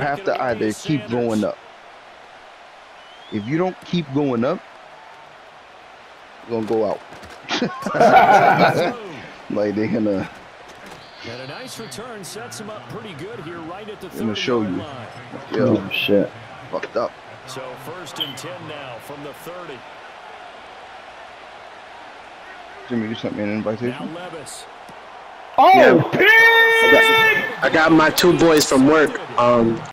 have to either keep going up. If you don't keep going up, you're gonna go out. Like they're gonna. And a nice return sets him up pretty good here, right at the 30-yard Gonna show you. line. Yo, Oh shit. fucked up. So 1st and 10 now from the 30. Jimmy, you sent me an invitation. Now Levis. Oh, I got my 2 boys from work.